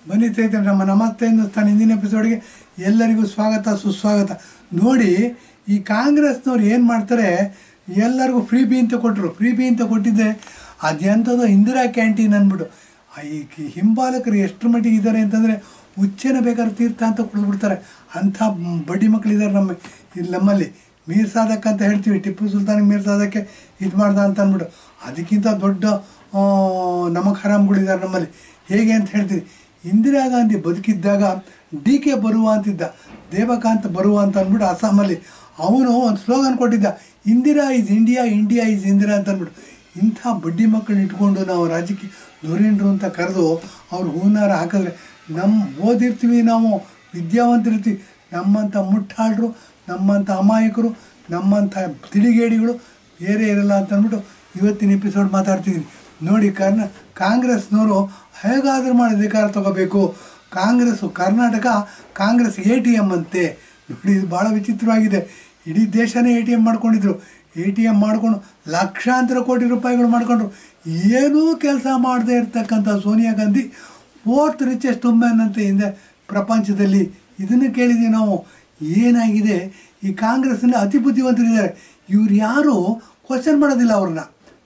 ಬನ್ನಿ ಸ್ನೇಹಿತರೆ, ನಮ್ಮ ನಮಸ್ತೆ ಹಿಂದೂಸ್ತಾನ್ ಹಿಂದಿನ ಎಪಿಸೋಡ್ಗೆ ಎಲ್ಲರಿಗೂ ಸ್ವಾಗತ ಸುಸ್ವಾಗತ. ನೋಡಿ, ಈ ಕಾಂಗ್ರೆಸ್ನವ್ರು ಏನು ಮಾಡ್ತಾರೆ, ಎಲ್ಲರಿಗೂ ಫ್ರೀ ಬಿ ಅಂತ ಕೊಟ್ಟರು. ಫ್ರೀ ಬಿ ಅಂತ ಕೊಟ್ಟಿದ್ದೆ ಅದೆಂಥದ್ದು ಇಂದಿರಾ ಕ್ಯಾಂಟೀನ್ ಅಂದ್ಬಿಟ್ಟು. ಈ ಹಿಂಬಾಲಕರು ಎಷ್ಟರ ಮಟ್ಟಿಗೆ ಇದ್ದಾರೆ ಅಂತಂದರೆ ಹುಚ್ಚೇನ ಬೇಕಾದ್ರೆ ತೀರ್ಥ ಅಂತ ಕುಡಿದ್ಬಿಡ್ತಾರೆ. ಅಂಥ ಬಡ್ಡಿ ಮಕ್ಕಳಿದ್ದಾರೆ ನಮ್ಮಲ್ಲಿ. ಮೀರ್ ಸಾದಕ್ ಅಂತ ಹೇಳ್ತೀವಿ, ಟಿಪ್ಪು ಸುಲ್ತಾನಿಗೆ ಮೀರ್ ಸಾದಕ್ಕೆ ಇದು ಮಾಡ್ದ ಅಂತ ಅಂದ್ಬಿಟ್ಟು. ಅದಕ್ಕಿಂತ ದೊಡ್ಡ ನಮಕ್ ಹರಾಮ್ಗಳಿದ್ದಾರೆ ನಮ್ಮಲ್ಲಿ. ಹೇಗೆ ಅಂತ ಹೇಳ್ತೀವಿ, ಇಂದಿರಾ ಗಾಂಧಿ ಬದುಕಿದ್ದಾಗ DK ಬರುವ ಅಂತಿದ್ದ, ದೇವಕಾಂತ್ ಬರುವ ಅಂತ ಅಂದ್ಬಿಟ್ಟು ಅಸ್ಸಾಮಲ್ಲಿ ಅವನು ಒಂದು ಸ್ಲೋಗನ್ ಕೊಟ್ಟಿದ್ದ, Indira is India, India is Indira ಅಂತ ಅಂದ್ಬಿಟ್ಟು. ಇಂಥ ಬಡ್ಡಿ ಮಕ್ಕಳನ್ನ ಇಟ್ಕೊಂಡು ನಾವು ರಾಜ್ಯಕ್ಕೆ ಧುರೀಣರು ಅಂತ ಕರೆದು ಅವ್ರು ಹೂನಾರ ಹಾಕಿದ್ರೆ ಓದಿರ್ತೀವಿ, ನಾವು ವಿದ್ಯಾವಂತರಿರ್ತೀವಿ, ನಮ್ಮಂಥ ಮುಟ್ಟಾಳರು, ನಮ್ಮಂಥ ಅಮಾಯಕರು, ನಮ್ಮಂಥ ತಿಳಿಗೇಡಿಗಳು ಬೇರೆ ಇರಲ್ಲ ಅಂತ ಅಂದ್ಬಿಟ್ಟು ಇವತ್ತಿನ ಎಪಿಸೋಡ್ ಮಾತಾಡ್ತಿದ್ದೀನಿ. ನೋಡಿ, ಕಾಂಗ್ರೆಸ್ನವರು ಹೇಗಾದರೂ ಮಾಡಿ ಅಧಿಕಾರ ತಗೋಬೇಕು. ಕರ್ನಾಟಕ ಕಾಂಗ್ರೆಸ್ ATM ಅಂತೆ. ನೋಡಿ, ಇದು ಭಾಳ ವಿಚಿತ್ರವಾಗಿದೆ. ಇಡೀ ದೇಶನೇ ATM ಮಾಡ್ಕೊಂಡಿದ್ರು. ATM ಮಾಡ್ಕೊಂಡು ಲಕ್ಷಾಂತರ ಕೋಟಿ ರೂಪಾಯಿಗಳು ಮಾಡ್ಕೊಂಡ್ರು. ಏನೂ ಕೆಲಸ ಮಾಡದೇ ಇರ್ತಕ್ಕಂಥ Sonia Gandhi 4th richest women ಅಂತ ಹಿಂದೆ ಪ್ರಪಂಚದಲ್ಲಿ. ಇದನ್ನು ಕೇಳಿದ್ದೀವಿ ನಾವು. ಏನಾಗಿದೆ, ಈ ಕಾಂಗ್ರೆಸ್ನಲ್ಲಿ ಅತಿ ಬುದ್ಧಿವಂತರಿದ್ದಾರೆ. ಇವ್ರು ಯಾರೂ ಕ್ವಶನ್ ಮಾಡೋದಿಲ್ಲ ಅವ್ರನ್ನ.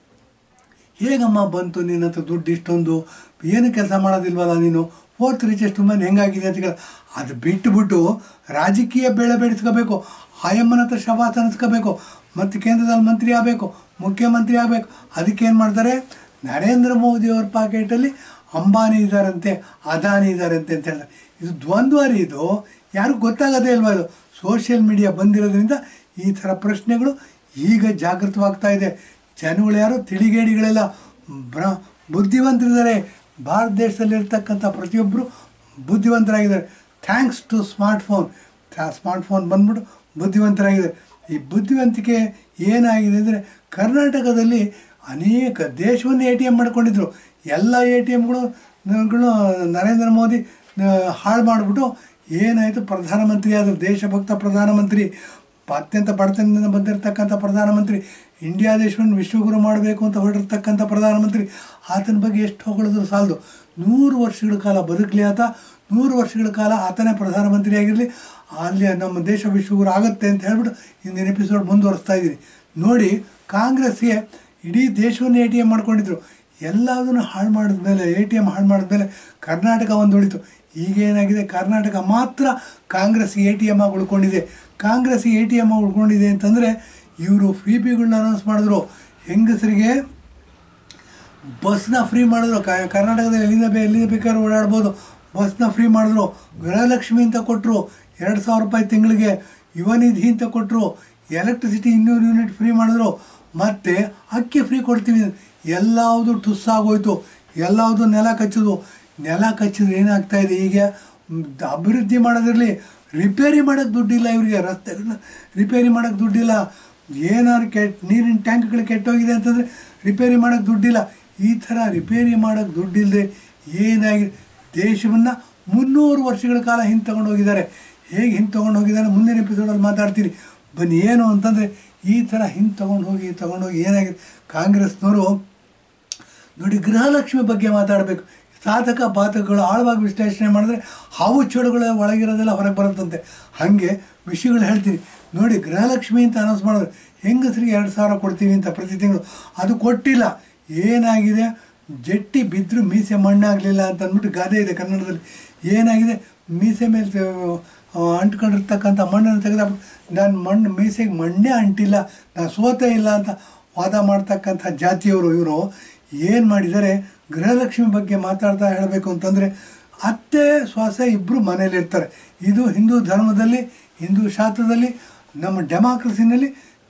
ಹೇಗಮ್ಮ ಬಂತು ನಿನ್ನ ಹತ್ರ ದುಡ್ಡು ಇಷ್ಟೊಂದು, ಏನು ಕೆಲಸ ಮಾಡೋದಿಲ್ವಲ್ಲ ನೀನು, 4th ರಿಚೆಸ್ಟ್ ವುಮೆನ್ ಹೆಂಗಾಗಿದೆ ಅಂತ ಕೇಳ. ಅದು ಬಿಟ್ಟುಬಿಟ್ಟು ರಾಜಕೀಯ ಬೇಳೆ ಬೇಡಿಸ್ಕೋಬೇಕು, ಆಯಮ್ಮನ ಹತ್ರ ಶಬಾಸ್ ಅನ್ನಿಸ್ಕೋಬೇಕು, ಮತ್ತು ಕೇಂದ್ರದಲ್ಲಿ ಮಂತ್ರಿ ಆಗಬೇಕು, ಮುಖ್ಯಮಂತ್ರಿ ಆಗಬೇಕು. ಅದಕ್ಕೇನು ಮಾಡ್ತಾರೆ, ನರೇಂದ್ರ ಮೋದಿಯವ್ರ ಪಾಕೆಟಲ್ಲಿ ಅಂಬಾನಿ ಇದ್ದಾರಂತೆ, ಅದಾನಿ ಇದ್ದಾರಂತೆ ಅಂತ ಹೇಳ್ತಾರೆ. ಇದು ದ್ವಂದ್ವರಿ. ಇದು ಯಾರಿಗೂ ಗೊತ್ತಾಗೋದೇ ಇಲ್ವಾ? ಇದು ಸೋಷಿಯಲ್ ಮೀಡಿಯಾ ಬಂದಿರೋದ್ರಿಂದ ಈ ಥರ ಪ್ರಶ್ನೆಗಳು ಈಗ ಜಾಗೃತವಾಗ್ತಾ ಇದೆ. ಜನಗಳು ಯಾರು ತಿಳಿಗೇಡಿಗಳೆಲ್ಲ ಬುದ್ಧಿವಂತರಿದ್ದಾರೆ. ಭಾರತ ದೇಶದಲ್ಲಿರ್ತಕ್ಕಂಥ ಪ್ರತಿಯೊಬ್ಬರು ಬುದ್ಧಿವಂತರಾಗಿದ್ದಾರೆ. ಥ್ಯಾಂಕ್ಸ್ ಟು ಸ್ಮಾರ್ಟ್ಫೋನ್ ಬಂದ್ಬಿಟ್ಟು ಬುದ್ಧಿವಂತರಾಗಿದ್ದಾರೆ. ಈ ಬುದ್ಧಿವಂತಿಕೆ ಏನಾಗಿದೆ ಅಂದರೆ, ಕರ್ನಾಟಕದಲ್ಲಿ ಅನೇಕ ದೇಶವನ್ನು ATM ಮಾಡ್ಕೊಂಡಿದ್ರು. ಎಲ್ಲ ATMಗಳು ನರೇಂದ್ರ ಮೋದಿ ಹಾಳು ಮಾಡಿಬಿಟ್ಟು ಏನಾಯಿತು, ಪ್ರಧಾನಮಂತ್ರಿ ಆದರು. ದೇಶಭಕ್ತ ಪ್ರಧಾನಮಂತ್ರಿ, ಅತ್ಯಂತ ಬಡತನದಿಂದ ಬಂದಿರತಕ್ಕಂಥ ಪ್ರಧಾನಮಂತ್ರಿ, ಇಂಡಿಯಾ ದೇಶವನ್ನು ವಿಶ್ವಗುರು ಮಾಡಬೇಕು ಅಂತ ಹೊರಟಿರ್ತಕ್ಕಂಥ ಪ್ರಧಾನಮಂತ್ರಿ. ಆತನ ಬಗ್ಗೆ ಎಷ್ಟು ಹೊಗಳಿದ್ರು ಸಾಲದು. 100 ವರ್ಷಗಳ ಕಾಲ ಬದುಕಲಿ ಆತ, 100 ವರ್ಷಗಳ ಕಾಲ ಆತನೇ ಪ್ರಧಾನಮಂತ್ರಿ ಆಗಿರಲಿ, ಅಲ್ಲಿ ನಮ್ಮ ದೇಶ ವಿಶ್ವಗುರು ಆಗುತ್ತೆ ಅಂತ ಹೇಳ್ಬಿಟ್ಟು ಇಂದಿನ ಎಪಿಸೋಡ್ ಮುಂದುವರಿಸ್ತಾ ಇದ್ದೀನಿ. ನೋಡಿ, ಕಾಂಗ್ರೆಸ್ಗೆ ಇಡೀ ದೇಶವನ್ನು ATM ಮಾಡ್ಕೊಂಡಿದ್ರು. ಎಲ್ಲದನ್ನು ಹಾಳು ಮಾಡಿದ್ಮೇಲೆ, ATM ಹಾಳು ಮಾಡಿದ್ಮೇಲೆ ಕರ್ನಾಟಕ ಒಂದು ಉಳಿತು. ಈಗೇನಾಗಿದೆ, ಕರ್ನಾಟಕ ಮಾತ್ರ ಕಾಂಗ್ರೆಸ್ಗೆ ATM ಆಗಿ ಉಳ್ಕೊಂಡಿದೆ. ಕಾಂಗ್ರೆಸ್ಗೆ ATM ಆಗಿ ಉಳ್ಕೊಂಡಿದೆ ಅಂತಂದರೆ, ಇವರು ಫ್ರೀ ಬಿಗಳನ್ನ ಅನೌನ್ಸ್ ಮಾಡಿದ್ರು. ಹೆಂಗಸರಿಗೆ ಬಸ್ನ ಫ್ರೀ ಮಾಡಿದ್ರು. ಕರ್ನಾಟಕದಲ್ಲಿ ಎಲ್ಲಿಂದ ಬೇಕಾದ್ರೂ ಓಡಾಡ್ಬೋದು, ಬಸ್ನ ಫ್ರೀ ಮಾಡಿದ್ರು. ಗೃಹಲಕ್ಷ್ಮಿ ಅಂತ ಕೊಟ್ಟರು, 2,000 ರೂಪಾಯಿ ತಿಂಗಳಿಗೆ. ಯುವನಿಧಿ ಅಂತ ಕೊಟ್ಟರು. ಎಲೆಕ್ಟ್ರಿಸಿಟಿ 200 ಯೂನಿಟ್ ಫ್ರೀ ಮಾಡಿದ್ರು. ಮತ್ತು ಅಕ್ಕಿ ಫ್ರೀ ಕೊಡ್ತೀವಿ. ಎಲ್ಲವುದು ಟುಸ್ಸಾಗೋಯ್ತು. ಎಲ್ಲವುದು ನೆಲ ಕಚ್ಚಿದ್ರು. ಏನಾಗ್ತಾಯಿದೆ, ಈಗ ಅಭಿವೃದ್ಧಿ ಮಾಡೋದಿರಲಿ, ರಿಪೇರಿ ಮಾಡೋಕ್ಕೆ ದುಡ್ಡಿಲ್ಲ ಇವರಿಗೆ. ರಸ್ತೆಗಳನ್ನ ರಿಪೇರಿ ಮಾಡೋಕ್ಕೆ ದುಡ್ಡಿಲ್ಲ. ಏನಾದ್ರು ನೀರಿನ ಟ್ಯಾಂಕ್ಗಳು ಕೆಟ್ಟೋಗಿದೆ ಅಂತಂದರೆ ರಿಪೇರಿ ಮಾಡೋಕ್ಕೆ ದುಡ್ಡಿಲ್ಲ. ಈ ಥರ ರಿಪೇರಿ ಮಾಡೋಕ್ಕೆ ದುಡ್ಡಿಲ್ಲದೆ ಏನಾಗಿದೆ, ದೇಶವನ್ನು 300 ವರ್ಷಗಳ ಕಾಲ ಹಿಂದೆ ತಗೊಂಡು ಹೋಗಿದ್ದಾರೆ. ಹೇಗೆ ಹಿಂದೆ ತೊಗೊಂಡು ಹೋಗಿದ್ದಾರೆ ಮುಂದಿನ ಎಪಿಸೋಡಲ್ಲಿ ಮಾತಾಡ್ತೀನಿ. ಬನ್ನಿ, ಏನು ಅಂತಂದರೆ, ಈ ಥರ ಹಿಂದೆ ತೊಗೊಂಡು ಹೋಗಿ ಏನಾಗಿದೆ, ಕಾಂಗ್ರೆಸ್ನವರು ನೋಡಿ, ಗೃಹಲಕ್ಷ್ಮಿ ಬಗ್ಗೆ ಮಾತಾಡಬೇಕು. ಸಾಧಕ ಬಾಧಕಗಳು ಆಳವಾಗಿ ವಿಶ್ಲೇಷಣೆ ಮಾಡಿದ್ರೆ ಹಾವು ಚೇಳುಗಳ ಒಳಗಿರೋದೆಲ್ಲ ಹೊರಗೆ ಬರುತ್ತಂತೆ. ಹಾಗೆ ವಿಷಯಗಳು ಹೇಳ್ತೀನಿ. ನೋಡಿ, ಗೃಹಲಕ್ಷ್ಮಿ ಅಂತ ಅನೌನ್ಸ್ ಮಾಡಿದ್ರೆ ಹೆಂಗಸರಿಗೆ 2,000 ಕೊಡ್ತೀವಿ ಅಂತ ಪ್ರತಿ ತಿಂಗಳು. ಅದು ಕೊಟ್ಟಿಲ್ಲ. ಏನಾಗಿದೆ, ಜಟ್ಟಿ ಬಿದ್ದರೂ ಮೀಸೆ ಮಣ್ಣಾಗಲಿಲ್ಲ ಅಂತ ಅಂದ್ಬಿಟ್ಟು ಗಾದೆ ಇದೆ ಕನ್ನಡದಲ್ಲಿ. ಏನಾಗಿದೆ, ಮೀಸೆ ಮೇಲೆ ಅಂಟ್ಕೊಂಡಿರ್ತಕ್ಕಂಥ ಮಣ್ಣನ್ನು ತೆಗೆದಾಕ್ಬಿಟ್ಟು ನಾನು ಮೀಸೆಗೆ ಮಣ್ಣೇ ಅಂಟಿಲ್ಲ, ನಾನು ಸೋತೇ ಇಲ್ಲ ಅಂತ ವಾದ ಮಾಡ್ತಕ್ಕಂಥ ಜಾತಿಯವರು ಇವರು. ಏನು ಮಾಡಿದ್ದಾರೆ, ಗೃಹಲಕ್ಷ್ಮಿ ಬಗ್ಗೆ ಮಾತಾಡ್ತಾ ಹೇಳಬೇಕು ಅಂತಂದರೆ, ಅತ್ತೆ ಸೊಸೆ ಇಬ್ಬರು ಮನೇಲಿರ್ತಾರೆ. ಇದು ಹಿಂದೂ ಧರ್ಮದಲ್ಲಿ, ಹಿಂದೂ ಶಾಸ್ತ್ರದಲ್ಲಿ, ನಮ್ಮ ಡೆಮಾಕ್ರಸಿನಲ್ಲಿ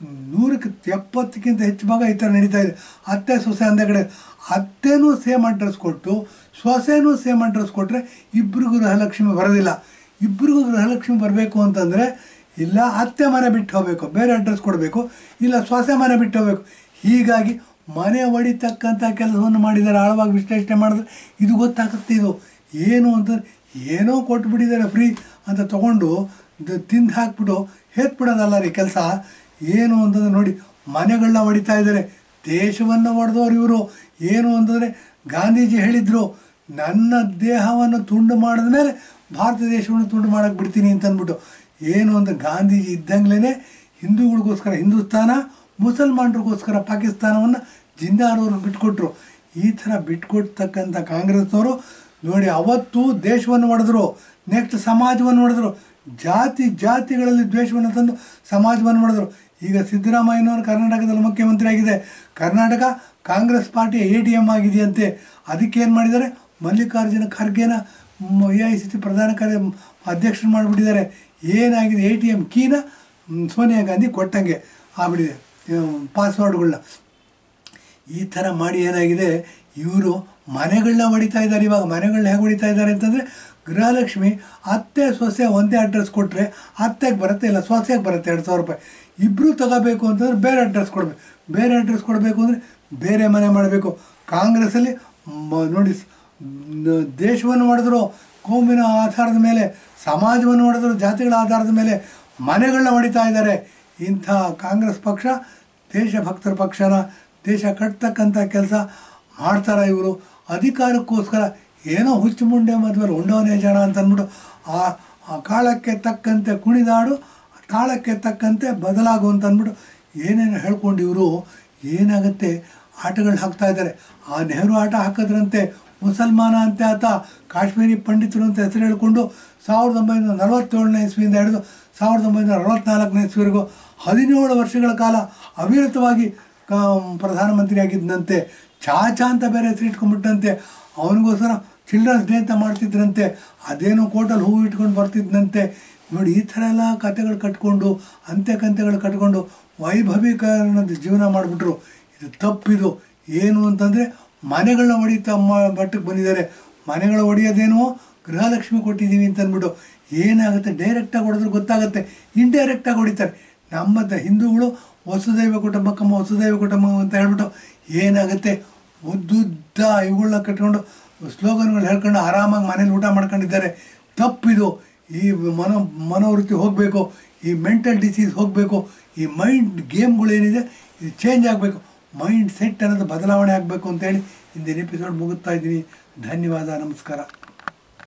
170ಕ್ಕಿಂತ ಹೆಚ್ಚು ಭಾಗ ಈ ಥರ ನಡೀತಾ ಇದೆ. ಅತ್ತೆ ಸೊಸೆ ಅಂದ ಕಡೆ ಅತ್ತೆನೂ ಸೇಮ್ ಅಡ್ರೆಸ್ ಕೊಟ್ಟು ಸೊಸೆನೂ ಸೇಮ್ ಅಡ್ರೆಸ್ ಕೊಟ್ಟರೆ ಇಬ್ಬರಿಗೂ ಗೃಹಲಕ್ಷ್ಮಿ ಬರೋದಿಲ್ಲ. ಇಬ್ಬರಿಗೂ ಗೃಹಲಕ್ಷ್ಮಿ ಬರಬೇಕು ಅಂತಂದರೆ, ಇಲ್ಲ ಅತ್ತೆ ಮನೆ ಬಿಟ್ಟು ಹೋಗಬೇಕು, ಬೇರೆ ಅಡ್ರೆಸ್ ಕೊಡಬೇಕು, ಇಲ್ಲ ಸೊಸೆ ಮನೆ ಬಿಟ್ಟು ಹೋಗಬೇಕು. ಹೀಗಾಗಿ ಮನೆ ಹೊಡಿತಕ್ಕಂಥ ಕೆಲಸವನ್ನು ಮಾಡಿದ್ದಾರೆ. ಆಳವಾಗಿ ವಿಶ್ಲೇಷಣೆ ಮಾಡಿದ್ರೆ ಇದು ಗೊತ್ತಾಗುತ್ತೆ. ಇದು ಏನು ಅಂತಂದರೆ, ಏನೋ ಕೊಟ್ಬಿಟ್ಟಿದ್ದಾರೆ ಫ್ರೀ ಅಂತ ತೊಗೊಂಡು ತಿಂದು ಹಾಕ್ಬಿಟ್ಟು ಹೇತ್ಬಿಡೋದಲ್ಲ ರೀ ಕೆಲಸ. ಏನು ಅಂತಂದರೆ, ನೋಡಿ, ಮನೆಗಳನ್ನ ಹೊಡಿತಾ ಇದ್ದಾರೆ. ದೇಶವನ್ನು ಹೊಡೆದವ್ರು ಇವರು. ಏನು ಅಂತಂದರೆ, ಗಾಂಧೀಜಿ ಹೇಳಿದರು, ನನ್ನ ದೇಹವನ್ನು ತುಂಡು ಮಾಡಿದ ಮೇಲೆ ಭಾರತ ದೇಶವನ್ನು ತುಂಡು ಮಾಡೋಕ್ಕೆ ಬಿಡ್ತೀನಿ ಅಂತ ಅಂದ್ಬಿಟ್ಟು ಏನು ಅಂತ ಗಾಂಧೀಜಿ ಇದ್ದಂಗ್ಲೇ ಹಿಂದೂಗಳಿಗೋಸ್ಕರ ಹಿಂದೂಸ್ತಾನ, ಮುಸಲ್ಮಾನರಿಗೋಸ್ಕರ ಪಾಕಿಸ್ತಾನವನ್ನು ಜಿಂದಾರವ್ರಿಗೆ ಬಿಟ್ಕೊಟ್ರು. ಈ ಥರ ಬಿಟ್ಕೊಡ್ತಕ್ಕಂಥ ಕಾಂಗ್ರೆಸ್ನವರು ನೋಡಿ ಅವತ್ತು ದೇಶವನ್ನು ಒಡೆದ್ರು, ನೆಕ್ಸ್ಟ್ ಸಮಾಜವನ್ನು ಒಡೆದ್ರು, ಜಾತಿಗಳಲ್ಲಿ ದ್ವೇಷವನ್ನು ತಂದು ಸಮಾಜವನ್ನು ಮಾಡಿದ್ರು. ಈಗ ಸಿದ್ದರಾಮಯ್ಯನವರು ಕರ್ನಾಟಕದಲ್ಲಿ ಮುಖ್ಯಮಂತ್ರಿ ಆಗಿದೆ. ಕರ್ನಾಟಕ ಕಾಂಗ್ರೆಸ್ ಪಾರ್ಟಿ ATM ಆಗಿದೆಯಂತೆ. ಅದಕ್ಕೇನು ಮಾಡಿದ್ದಾರೆ, ಮಲ್ಲಿಕಾರ್ಜುನ ಖರ್ಗೆನ AICC ಪ್ರಧಾನ ಅಧ್ಯಕ್ಷರು ಮಾಡಿಬಿಟ್ಟಿದ್ದಾರೆ. ಏನಾಗಿದೆ, ATM ಕೀನ ಸೋನಿಯಾ ಗಾಂಧಿ ಕೊಟ್ಟಂಗೆ ಆಗ್ಬಿಟ್ಟಿದೆ, ಪಾಸ್ವರ್ಡ್ಗಳನ್ನ. ಈ ಥರ ಮಾಡಿ ಏನಾಗಿದೆ, ಇವರು ಮನೆಗಳನ್ನ ಹೊಡಿತಾ ಇದ್ದಾರೆ. ಇವಾಗ ಮನೆಗಳನ್ನ ಹೇಗೆ ಹೊಡಿತಾ ಇದ್ದಾರೆ ಅಂತಂದರೆ, ಗೃಹಲಕ್ಷ್ಮಿ ಅತ್ತೆ ಸೊಸೆ ಒಂದೇ ಅಡ್ರೆಸ್ ಕೊಟ್ಟರೆ ಅತ್ತೆಗೆ ಬರುತ್ತೆ, ಇಲ್ಲ ಸೊಸೆಗೆ ಬರುತ್ತೆ 2,000 ರೂಪಾಯಿ. ಇಬ್ಬರು ತಗೋಬೇಕು ಅಂತಂದರೆ ಬೇರೆ ಅಡ್ರೆಸ್ ಕೊಡಬೇಕು. ಬೇರೆ ಅಡ್ರೆಸ್ ಕೊಡಬೇಕು ಅಂದರೆ ಬೇರೆ ಮನೆ ಮಾಡಬೇಕು. ಕಾಂಗ್ರೆಸ್ಸಲ್ಲಿ ನೋಡಿ ದೇಶವನ್ನು ಮಾಡಿದ್ರು, ಕೋಮಿನ ಆಧಾರದ ಮೇಲೆ ಸಮಾಜವನ್ನು ಮಾಡಿದ್ರು, ಜಾತಿಗಳ ಆಧಾರದ ಮೇಲೆ ಮನೆಗಳನ್ನ ಹೊಡಿತಾ ಇದ್ದಾರೆ. ಇಂಥ ಕಾಂಗ್ರೆಸ್ ಪಕ್ಷ ದೇಶಭಕ್ತರ ಪಕ್ಷನ, ದೇಶ ಕಟ್ತಕ್ಕಂಥ ಕೆಲಸ ಮಾಡ್ತಾರೆ. ಇವರು ಅಧಿಕಾರಕ್ಕೋಸ್ಕರ ಏನೋ ಹುಚ್ಚು ಮುಂಡೆ ಮದುವೆಲಿ ಉಂಡವನೇ ಜನ ಅಂತ ಅಂದ್ಬಿಟ್ಟು ಆ ಕಾಲಕ್ಕೆ ತಕ್ಕಂತೆ ಕುಣಿದಾಡು, ತಾಳಕ್ಕೆ ತಕ್ಕಂತೆ ಬದಲಾಗು ಅಂತ ಅಂದ್ಬಿಟ್ಟು ಏನೇನು ಹೇಳ್ಕೊಂಡು ಇವರು ಏನಾಗುತ್ತೆ ಆಟಗಳು ಹಾಕ್ತಾ ಇದ್ದಾರೆ. ಆ ನೆಹರು ಆಟ ಹಾಕಿದ್ರಂತೆ, ಮುಸಲ್ಮಾನ ಅಂತೆ ಆತ ಕಾಶ್ಮೀರಿ ಪಂಡಿತರು ಅಂತ ಹೆಸರು ಹೇಳ್ಕೊಂಡು 1947ನೇ ಇಸ್ವಿಯಿಂದ ಹಿಡಿದು 1964ನೇ ಇಸ್ವಿವರೆಗೂ 17 ವರ್ಷಗಳ ಕಾಲ ಅವಿರತವಾಗಿ ಪ್ರಧಾನಮಂತ್ರಿಯಾಗಿದ್ದಂತೆ. ಚಾಚಾ ಅಂತ ಬೇರೆ ಹೆಸರು ಇಟ್ಕೊಂಡ್ಬಿಟ್ಟಂತೆ. ಅವನಿಗೋಸ್ಕರ ಚಿಲ್ಡ್ರನ್ಸ್ ಡೇ ಅಂತ ಮಾಡ್ತಿದ್ರಂತೆ. ಅದೇನೋ ಕೋಟಲ್ಲಿ ಹೂವು ಇಟ್ಕೊಂಡು ಬರ್ತಿದ್ದಂತೆ. ನೋಡಿ ಈ ಥರ ಎಲ್ಲ ಕತೆಗಳು ಕಟ್ಕೊಂಡು, ಅಂತ್ಯಕಂತೆಗಳು ಕಟ್ಕೊಂಡು ವೈಭವೀಕರಣದ ಜೀವನ ಮಾಡಿಬಿಟ್ರು. ಇದು ತಪ್ಪಿದು. ಏನು ಅಂತಂದರೆ ಮನೆಗಳನ್ನ ಹೊಡಿತಾ ಮಟ್ಟಕ್ಕೆ ಬಂದಿದ್ದಾರೆ. ಮನೆಗಳ ಹೊಡೆಯೋದೇನೋ ಗೃಹಲಕ್ಷ್ಮಿ ಕೊಟ್ಟಿದ್ದೀವಿ ಅಂತ ಅಂದ್ಬಿಟ್ಟು ಏನಾಗುತ್ತೆ, ಡೈರೆಕ್ಟಾಗಿ ಹೊಡೆದ್ರೆ ಗೊತ್ತಾಗುತ್ತೆ, ಇಂಡೈರೆಕ್ಟಾಗಿ ಹೊಡಿತಾರೆ. ನಮ್ಮ ಹಿಂದೂಗಳು ವಸುದೈವ ಕುಟುಂಬಕಮ್ಮ ವಸುದೈವ ಕುಟುಂಬ ಅಂತ ಹೇಳ್ಬಿಟ್ಟು ಏನಾಗುತ್ತೆ, ಉದ್ದುದ್ದ ಇವುಗಳನ್ನ ಕಟ್ಕೊಂಡು ಸ್ಲೋಗನ್ಗಳು ಹೇಳ್ಕೊಂಡು ಆರಾಮಾಗಿ ಮನೇಲಿ ಊಟ ಮಾಡ್ಕೊಂಡಿದ್ದಾರೆ. ತಪ್ಪಿದು. ಈ ಮನೋವೃತ್ತಿ ಹೋಗಬೇಕು, ಈ ಮೆಂಟಲ್ ಡಿಸೀಸ್ ಹೋಗಬೇಕು, ಈ ಮೈಂಡ್ ಗೇಮ್ಗಳೇನಿದೆ ಇದು ಚೇಂಜ್ ಆಗಬೇಕು, ಮೈಂಡ್ ಸೆಟ್ ಅನ್ನೋದು ಬದಲಾವಣೆ ಆಗಬೇಕು ಅಂತೇಳಿ ಇಂದಿನ ಎಪಿಸೋಡ್ ಮುಗಿಸ್ತಾ ಇದ್ದೀನಿ. ಧನ್ಯವಾದ, ನಮಸ್ಕಾರ.